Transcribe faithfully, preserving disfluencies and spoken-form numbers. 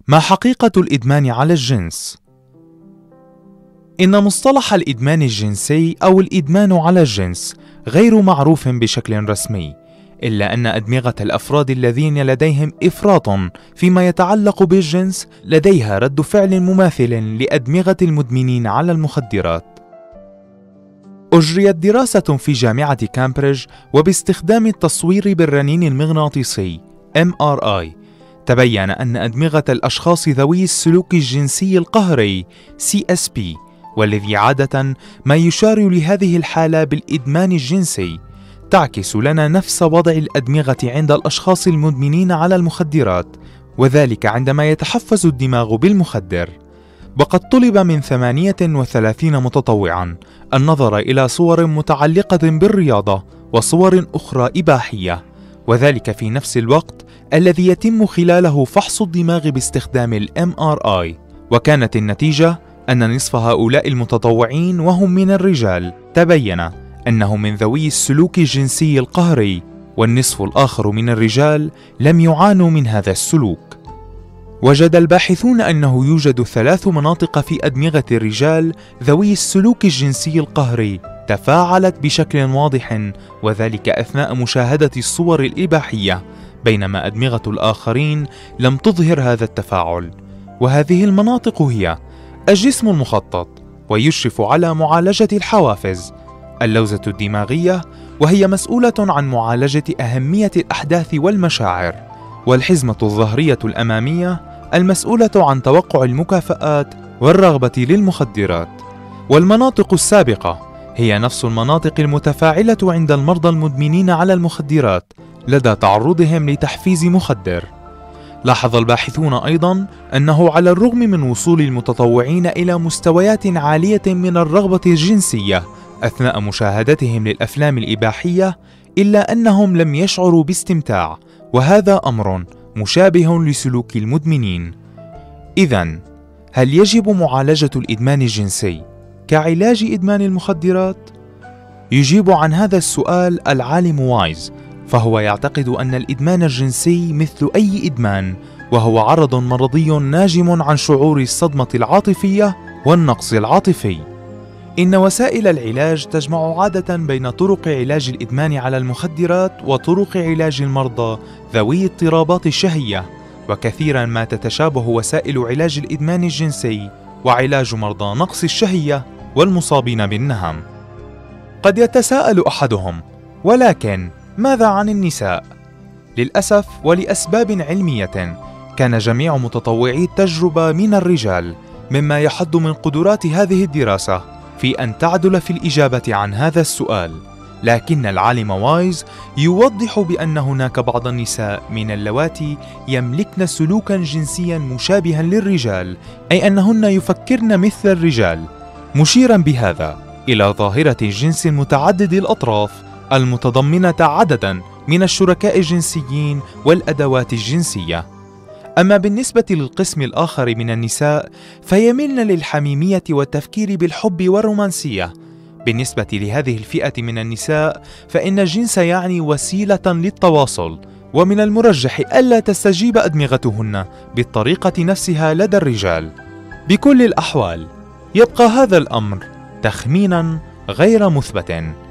ما حقيقة الإدمان على الجنس؟ إن مصطلح الإدمان الجنسي أو الإدمان على الجنس غير معروف بشكل رسمي، إلا أن أدمغة الأفراد الذين لديهم إفراط فيما يتعلق بالجنس لديها رد فعل مماثل لأدمغة المدمنين على المخدرات. أجريت دراسة في جامعة كامبريدج وباستخدام التصوير بالرنين المغناطيسي إم آر آي تبين أن أدمغة الأشخاص ذوي السلوك الجنسي القهري سي إس بي، والذي عادة ما يشار لهذه الحالة بالإدمان الجنسي، تعكس لنا نفس وضع الأدمغة عند الأشخاص المدمنين على المخدرات، وذلك عندما يتحفز الدماغ بالمخدر. وقد طلب من ثمانية وثلاثين متطوعاً النظر إلى صور متعلقة بالرياضة وصور أخرى إباحية، وذلك في نفس الوقت الذي يتم خلاله فحص الدماغ باستخدام ال إم آر آي. وكانت النتيجة أن نصف هؤلاء المتطوعين وهم من الرجال تبين أنهم من ذوي السلوك الجنسي القهري، والنصف الآخر من الرجال لم يعانوا من هذا السلوك. وجد الباحثون أنه يوجد ثلاث مناطق في أدمغة الرجال ذوي السلوك الجنسي القهري تفاعلت بشكل واضح، وذلك أثناء مشاهدة الصور الإباحية، بينما أدمغة الآخرين لم تظهر هذا التفاعل. وهذه المناطق هي الجسم المخطط، ويشرف على معالجة الحوافز، اللوزة الدماغية، وهي مسؤولة عن معالجة أهمية الأحداث والمشاعر، والحزمة الظهرية الأمامية المسؤولة عن توقع المكافآت والرغبة للمخدرات. والمناطق السابقة هي نفس المناطق المتفاعلة عند المرضى المدمنين على المخدرات لدى تعرضهم لتحفيز مخدر. لاحظ الباحثون أيضاً أنه على الرغم من وصول المتطوعين إلى مستويات عالية من الرغبة الجنسية أثناء مشاهدتهم للأفلام الإباحية، إلا أنهم لم يشعروا باستمتاع، وهذا أمر مشابه لسلوك المدمنين. إذن، هل يجب معالجة الإدمان الجنسي كعلاج إدمان المخدرات؟ يجيب عن هذا السؤال العالم وايز، فهو يعتقد أن الإدمان الجنسي مثل أي إدمان، وهو عرض مرضي ناجم عن شعور الصدمة العاطفية والنقص العاطفي. إن وسائل العلاج تجمع عادة بين طرق علاج الإدمان على المخدرات وطرق علاج المرضى ذوي اضطرابات الشهية، وكثيرا ما تتشابه وسائل علاج الإدمان الجنسي وعلاج مرضى نقص الشهية والمصابين بالنهم. قد يتساءل أحدهم: ولكن ماذا عن النساء؟ للأسف ولأسباب علمية كان جميع متطوعي التجربة من الرجال، مما يحد من قدرات هذه الدراسة في أن تعدل في الإجابة عن هذا السؤال. لكن العالم وايز يوضح بأن هناك بعض النساء من اللواتي يملكن سلوكا جنسيا مشابها للرجال، أي أنهن يفكرن مثل الرجال، مشيرا بهذا إلى ظاهرة الجنس المتعدد الأطراف المتضمنة عددا من الشركاء الجنسيين والأدوات الجنسية. أما بالنسبة للقسم الآخر من النساء فيميلن للحميمية والتفكير بالحب والرومانسية. بالنسبة لهذه الفئة من النساء فإن الجنس يعني وسيلة للتواصل، ومن المرجح ألا تستجيب أدمغتهن بالطريقة نفسها لدى الرجال. بكل الأحوال يبقى هذا الأمر تخمينا غير مثبت.